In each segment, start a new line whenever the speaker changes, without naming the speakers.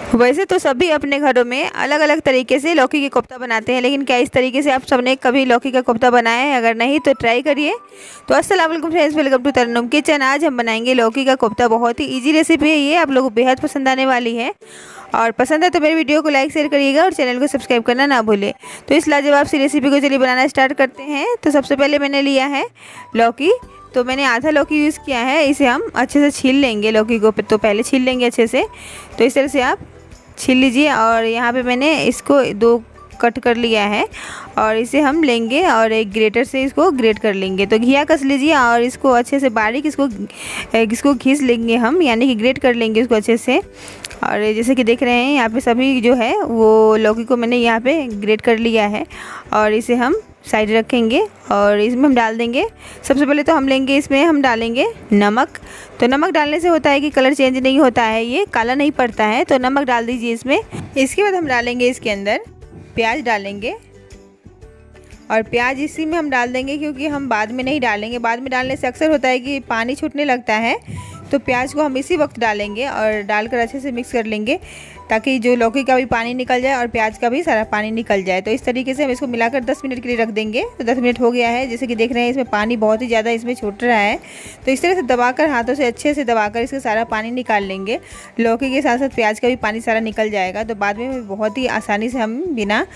वैसे तो सभी अपने घरों में अलग अलग तरीके से लौकी के कोफ्ता बनाते हैं, लेकिन क्या इस तरीके से आप सबने कभी लौकी का कोफ्ता बनाया है? अगर नहीं तो ट्राई करिए। तो अस्सलाम वालेकुम friends, welcome to Tarannum kitchen. आज हम बनाएंगे लौकी का कोफ्ता। बहुत ही इजी रेसिपी है ये, आप लोगों को बेहद पसंद आने वाली है। और पसंद है तो मेरे वीडियो को लाइक शेयर करिएगा और चैनल को सब्सक्राइब करना ना भूलें। तो इस लाजवाब सी रेसिपी को चलिए बनाना स्टार्ट करते हैं। तो सबसे पहले मैंने लिया है लौकी। तो मैंने आधा लौकी यूज़ किया है। इसे हम अच्छे से छील लेंगे। लौकी को तो पहले छील लेंगे अच्छे से। तो इस तरह से आप छील लीजिए। और यहाँ पे मैंने इसको 2 कट कर लिया है और इसे हम लेंगे और एक ग्रेटर से इसको ग्रेट कर लेंगे। तो घिया कस लीजिए और इसको अच्छे से बारीक इसको घिस लेंगे हम, यानी कि ग्रेट कर लेंगे इसको अच्छे से। और जैसे कि देख रहे हैं यहाँ पे सभी जो है वो लौकी को मैंने यहाँ पे ग्रेट कर लिया है। और इसे हम साइड रखेंगे और इसमें हम डाल देंगे। सबसे पहले तो हम लेंगे, इसमें हम डालेंगे नमक। तो नमक डालने से होता है कि कलर चेंज नहीं होता है, ये काला नहीं पड़ता है। तो नमक डाल दीजिए इसमें। इसके बाद हम डालेंगे इसके अंदर प्याज डालेंगे। और प्याज इसी में हम डाल देंगे, क्योंकि हम बाद में नहीं डालेंगे। बाद में डालने से अक्सर होता है कि पानी छूटने लगता है। तो प्याज को हम इसी वक्त डालेंगे और डालकर अच्छे से मिक्स कर लेंगे, ताकि जो लौकी का भी पानी निकल जाए और प्याज का भी सारा पानी निकल जाए। तो इस तरीके से हम इसको मिलाकर 10 मिनट के लिए रख देंगे। तो 10 मिनट हो गया है। जैसे कि देख रहे हैं इसमें पानी बहुत ही ज़्यादा इसमें छूट रहा है। तो इस तरह से दबाकर, हाथों से अच्छे से दबाकर इसका सारा पानी निकाल लेंगे। लौकी के साथ साथ प्याज का भी पानी सारा निकल जाएगा। तो बाद में बहुत ही आसानी से हम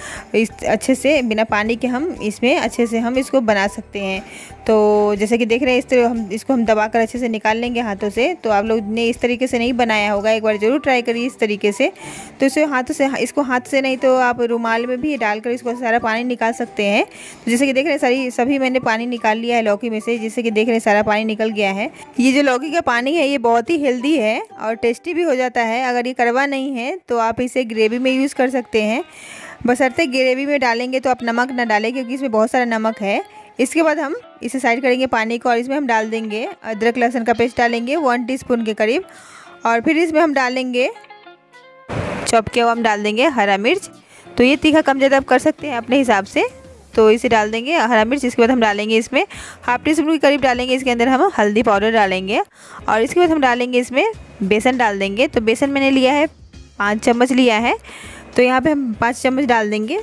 बिना पानी के हम इसमें अच्छे से हम इसको बना सकते हैं। तो जैसे कि देख रहे हैं इस तरह इसको हम दबाकर अच्छे से निकाल लेंगे हाथों से। तो आप लोग ने इस तरीके से नहीं बनाया होगा, एक बार ज़रूर ट्राई करिए इस तरीके से। तो इसको हाथ से नहीं तो आप रुमाल में भी डालकर इसको सारा पानी निकाल सकते हैं। तो जैसे कि देख रहे हैं सभी मैंने पानी निकाल लिया है लौकी में से। जैसे कि देख रहे हैं सारा पानी निकल गया है। ये जो लौकी का पानी है ये बहुत ही हेल्दी है और टेस्टी भी हो जाता है। अगर ये कड़वा नहीं है तो आप इसे ग्रेवी में यूज़ कर सकते हैं। बशर्ते ग्रेवी में डालेंगे तो आप नमक ना डालें, क्योंकि इसमें बहुत सारा नमक है। इसके बाद हम इसे साइड करेंगे पानी को और इसमें हम डाल देंगे अदरक लहसुन का पेस्ट डालेंगे 1 टीस्पून के करीब। और फिर इसमें हम डालेंगे चॉप किया हुआ हम डाल देंगे हरा मिर्च। तो ये तीखा कम ज़्यादा आप कर सकते हैं अपने हिसाब से। तो इसे डाल देंगे हरा मिर्च। इसके बाद हम डालेंगे इसमें 1/2 टीस्पून के करीब डालेंगे। इसके अंदर हम हल्दी पाउडर डालेंगे और इसके बाद हम डालेंगे इसमें बेसन डाल देंगे। तो बेसन मैंने लिया है 5 चम्मच लिया है। तो यहाँ पे हम 5 चम्मच डाल देंगे।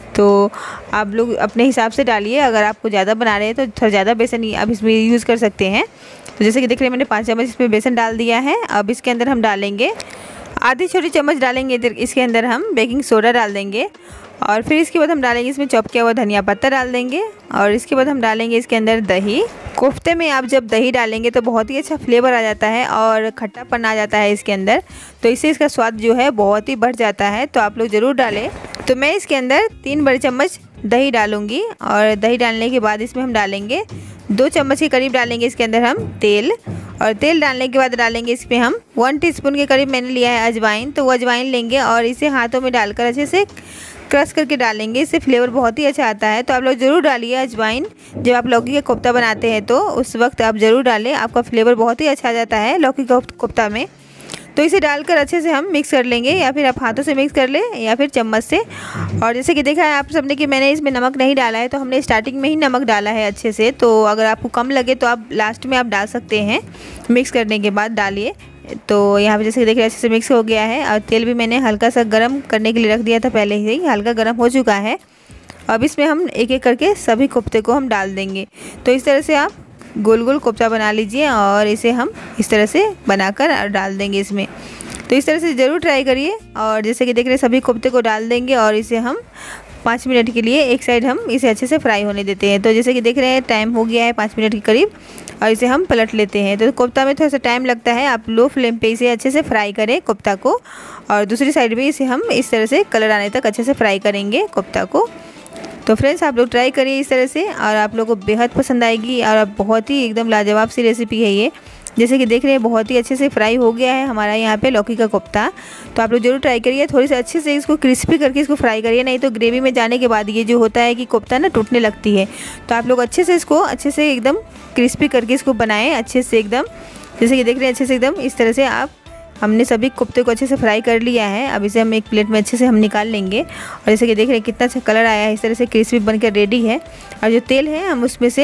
तो आप लोग अपने हिसाब से डालिए। अगर आपको ज़्यादा बना रहे हैं तो थोड़ा ज़्यादा बेसन आप इसमें यूज़ कर सकते हैं। तो जैसे कि देख रहे हैं मैंने 5 चम्मच इसमें बेसन डाल दिया है। अब इसके अंदर हम डालेंगे आधी छोटी चम्मच डालेंगे इसके अंदर हम बेकिंग सोडा डाल देंगे। और फिर इसके बाद हम डालेंगे इसमें चॉप किया हुआ धनिया पत्ता डाल देंगे। और इसके बाद हम डालेंगे इसके अंदर दही। कोफ्ते में आप जब दही डालेंगे तो बहुत ही अच्छा फ्लेवर आ जाता है और खट्टापन आ जाता है इसके अंदर। तो इससे इसका स्वाद जो है बहुत ही बढ़ जाता है। तो आप लोग ज़रूर डालें। तो मैं इसके अंदर 3 बड़े चम्मच दही डालूँगी। और दही डालने के बाद इसमें हम डालेंगे 2 चम्मच के करीब डालेंगे इसके अंदर हम तेल। और तेल डालने के बाद डालेंगे इसमें हम 1 टीस्पून के करीब मैंने लिया है अजवाइन। तो वो अजवाइन लेंगे और इसे हाथों में डालकर अच्छे से क्रश करके डालेंगे। इससे फ्लेवर बहुत ही अच्छा आता है। तो आप लोग ज़रूर डालिए अजवाइन। जब आप लौकी का कोफ्ता बनाते हैं तो उस वक्त आप ज़रूर डालें, आपका फ्लेवर बहुत ही अच्छा आ जाता है लौकी का कोफ्ता में। तो इसे डालकर अच्छे से हम मिक्स कर लेंगे, या फिर आप हाथों से मिक्स कर लें या फिर चम्मच से। और जैसे कि देखा है आप सबने कि मैंने इसमें नमक नहीं डाला है, तो हमने स्टार्टिंग में ही नमक डाला है अच्छे से। तो अगर आपको कम लगे तो आप लास्ट में आप डाल सकते हैं, मिक्स करने के बाद डालिए। तो यहाँ पे जैसे कि देखिए अच्छे से मिक्स हो गया है। और तेल भी मैंने हल्का सा गर्म करने के लिए रख दिया था पहले से ही, हल्का गर्म हो चुका है। अब इसमें हम एक एक करके सभी कोफ्ते को हम डाल देंगे। तो इस तरह से आप गोल गोल कोफ्ता बना लीजिए और इसे हम इस तरह से बनाकर डाल देंगे इसमें। तो इस तरह से ज़रूर ट्राई करिए। और जैसे कि देख रहे हैं सभी कोफ्ते को डाल देंगे और इसे हम 5 मिनट के लिए एक साइड हम इसे अच्छे से फ्राई होने देते हैं। तो जैसे कि देख रहे हैं टाइम हो गया है 5 मिनट के करीब और इसे हम पलट लेते हैं। तो कोफ्ता में थोड़ा सा टाइम लगता है, आप लो फ्लेम पे इसे अच्छे से फ्राई करें कोफ्ता को। और दूसरी साइड भी इसे हम इस तरह से कलर आने तक अच्छे से फ्राई करेंगे कोफ्ता को। तो फ्रेंड्स आप लोग ट्राई करिए इस तरह से और आप लोगों को बेहद पसंद आएगी। और बहुत ही एकदम लाजवाब सी रेसिपी है ये। जैसे कि देख रहे हैं बहुत ही अच्छे से फ्राई हो गया है हमारा यहाँ पे लौकी का कोफ्ता। तो आप लोग जरूर ट्राई करिए। थोड़ी सी अच्छे से इसको क्रिस्पी करके इसको फ्राई करिए, नहीं तो ग्रेवी में जाने के बाद ये जो होता है कि कोफ्ता ना टूटने लगती है। तो आप लोग अच्छे से इसको अच्छे से एकदम क्रिस्पी करके इसको बनाएं अच्छे से एकदम। जैसे कि देख रहे हैं अच्छे से एकदम इस तरह से हमने सभी कोफ्ते को अच्छे से फ्राई कर लिया है। अब इसे हम एक प्लेट में अच्छे से हम निकाल लेंगे। और जैसे कि देख रहे हैं कितना अच्छा कलर आया है, इस तरह से क्रिस्पी बनकर रेडी है। और जो तेल है हम उसमें से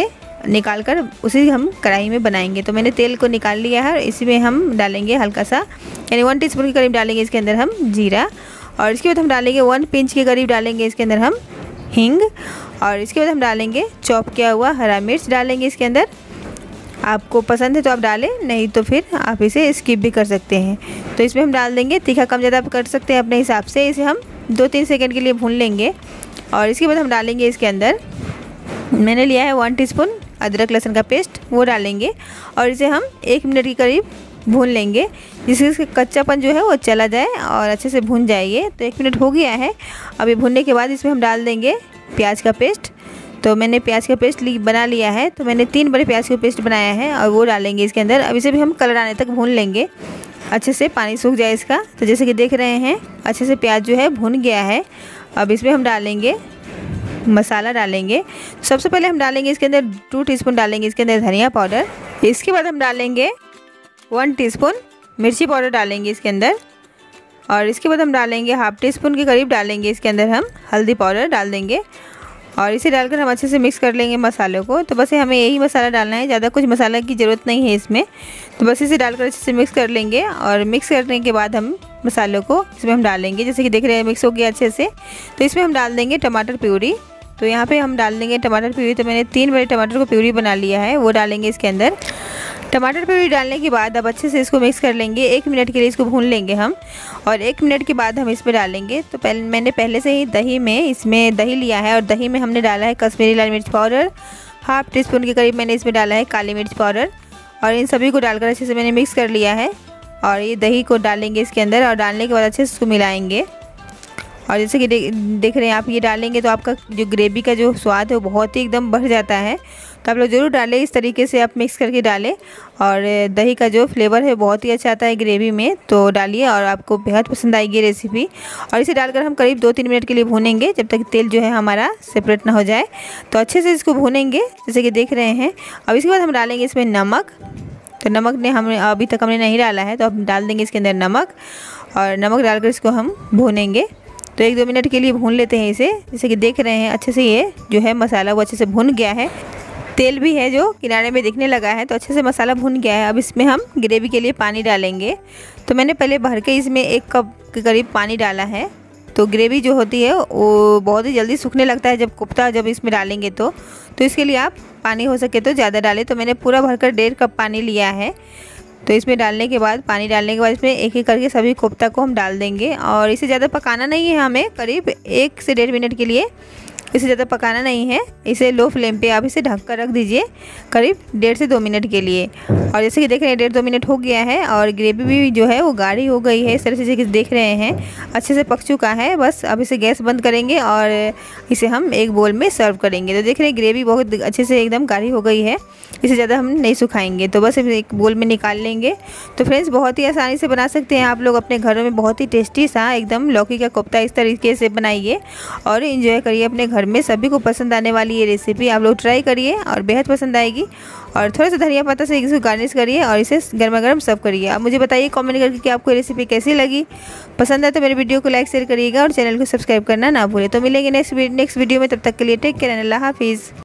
निकाल कर उसी हम कढ़ाई में बनाएंगे। तो मैंने तेल को निकाल लिया है और इसी में हम डालेंगे हल्का सा, यानी 1 टीस्पून के करीब डालेंगे इसके अंदर हम जीरा, और इसके बाद हम डालेंगे 1 पिंच के करीब डालेंगे इसके अंदर हम हींग, और इसके बाद हम डालेंगे चॉप किया हुआ हरा मिर्च डालेंगे इसके अंदर। आपको पसंद है तो आप डालें, नहीं तो फिर आप इसे स्किप भी कर सकते हैं। तो इसमें हम डाल देंगे, तीखा कम ज़्यादा आप कर सकते हैं अपने हिसाब से। इसे हम 2-3 सेकंड के लिए भून लेंगे और इसके बाद हम डालेंगे इसके अंदर, मैंने लिया है 1 टीस्पून अदरक लहसुन का पेस्ट, वो डालेंगे और इसे हम 1 मिनट के करीब भून लेंगे, जिससे इसका कच्चापन जो है वो चला जाए और अच्छे से भून जाएगी। तो 1 मिनट हो गया है। अभी भूनने के बाद इसमें हम डाल देंगे प्याज का पेस्ट। तो मैंने प्याज का पेस्ट बना लिया है, तो मैंने 3 बड़े प्याज का पेस्ट बनाया है और वो डालेंगे इसके अंदर। अब इसे भी हम कलर आने तक भून लेंगे, अच्छे से पानी सूख जाए इसका। तो जैसे कि देख रहे हैं अच्छे से प्याज जो है भुन गया है। अब इसमें हम डालेंगे मसाला डालेंगे। सबसे पहले हम डालेंगे इसके अंदर 2 टीस्पून डालेंगे इसके अंदर धनिया पाउडर। इसके बाद हम डालेंगे 1 टीस्पून मिर्ची पाउडर डालेंगे इसके अंदर, और इसके बाद हम डालेंगे 1/2 टीस्पून के करीब डालेंगे इसके अंदर हम हल्दी पाउडर डाल देंगे, और इसे डालकर हम अच्छे से मिक्स कर लेंगे मसालों को। तो बस हमें यही मसाला डालना है, ज़्यादा कुछ मसाला की ज़रूरत नहीं है इसमें। तो बस इसे डालकर अच्छे से मिक्स कर लेंगे, और मिक्स करने के बाद हम मसालों को इसमें हम डालेंगे। जैसे कि देख रहे हैं मिक्स हो गया अच्छे से। तो इसमें हम डाल देंगे टमाटर प्यूरी। तो यहाँ पे हम डाल देंगे टमाटर प्यूरी। तो मैंने 3 बड़े टमाटर को प्यूरी बना लिया है, वो डालेंगे इसके अंदर। टमाटर प्यूरी डालने के बाद अब अच्छे से इसको मिक्स कर लेंगे, 1 मिनट के लिए इसको भून लेंगे हम, और 1 मिनट के बाद हम इसमें डालेंगे। तो मैंने पहले से ही इसमें दही लिया है, और दही में हमने डाला है कश्मीरी लाल मिर्च पाउडर, 1/2 टीस्पून के करीब मैंने इसमें डाला है काली मिर्च पाउडर, और इन सभी को डालकर अच्छे से मैंने मिक्स कर लिया है। और ये दही को डालेंगे इसके अंदर, और डालने के बाद अच्छे से इसको मिलाएंगे। और जैसे कि देख रहे हैं आप, ये डालेंगे तो आपका जो ग्रेवी का जो स्वाद है वो बहुत ही एकदम बढ़ जाता है। तो आप लोग ज़रूर डालें, इस तरीके से आप मिक्स करके डालें, और दही का जो फ्लेवर है बहुत ही अच्छा आता है ग्रेवी में। तो डालिए और आपको बेहद पसंद आएगी रेसिपी। और इसे डालकर हम करीब 2-3 मिनट के लिए भूनेंगे, जब तक तेल जो है हमारा सेपरेट ना हो जाए। तो अच्छे से इसको भूनेंगे जैसे कि देख रहे हैं। अब इसके बाद हम डालेंगे इसमें नमक। तो नमक ने हमने अभी तक नहीं डाला है, तो अब डाल देंगे इसके अंदर नमक, और नमक डालकर इसको हम भूनेंगे। तो 1-2 मिनट के लिए भून लेते हैं इसे। जैसे कि देख रहे हैं अच्छे से ये जो है मसाला वो अच्छे से भुन गया है, तेल भी है जो किनारे में दिखने लगा है। तो अच्छे से मसाला भुन गया है। अब इसमें हम ग्रेवी के लिए पानी डालेंगे। तो मैंने पहले भर के इसमें 1 कप के करीब पानी डाला है। तो ग्रेवी जो होती है वो बहुत ही जल्दी सूखने लगता है जब इसमें डालेंगे। तो इसके लिए आप पानी हो सके तो ज़्यादा डालें। तो मैंने पूरा भरकर 1.5 कप पानी लिया है। तो इसमें पानी डालने के बाद इसमें एक-एक करके सभी कोफ्ता को हम डाल देंगे, और इसे ज़्यादा पकाना नहीं है हमें, करीब 1 से 1.5 मिनट के लिए, इसे ज़्यादा पकाना नहीं है। इसे लो फ्लेम पे आप इसे ढक कर रख दीजिए करीब 1.5 से 2 मिनट के लिए। और जैसे कि देख रहे हैं 1.5-2 मिनट हो गया है, और ग्रेवी भी जो है वो गाढ़ी हो गई है। इस तरह से जैसे देख रहे हैं अच्छे से पक चुका है। बस अब इसे गैस बंद करेंगे और इसे हम एक बोल में सर्व करेंगे। तो देख रहे हैं ग्रेवी बहुत अच्छे से एकदम गाढ़ी हो गई है, इसे ज़्यादा हम नहीं सुखाएंगे। तो बस एक बोल में निकाल लेंगे। तो फ्रेंड्स बहुत ही आसानी से बना सकते हैं आप लोग अपने घरों में, बहुत ही टेस्टी सा एकदम लौकी का कोफ्ता इस तरीके से बनाइए और एंजॉय करिए अपने घर में। सभी को पसंद आने वाली ये रेसिपी आप लोग ट्राई करिए और बेहद पसंद आएगी। और थोड़ा सा धनिया पत्ता से इसको गार्निश करिए और इसे गर्मा गर्म सर्व करिए। अब मुझे बताइए कमेंट करके कि आपको ये रेसिपी कैसी लगी। पसंद है तो मेरे वीडियो को लाइक शेयर करिएगा और चैनल को सब्सक्राइब करना ना भूलें। तो मिलेंगे नेक्स्ट वीडियो में, तब तक के लिए टेक केयर एंड अल्लाह हाफिज़।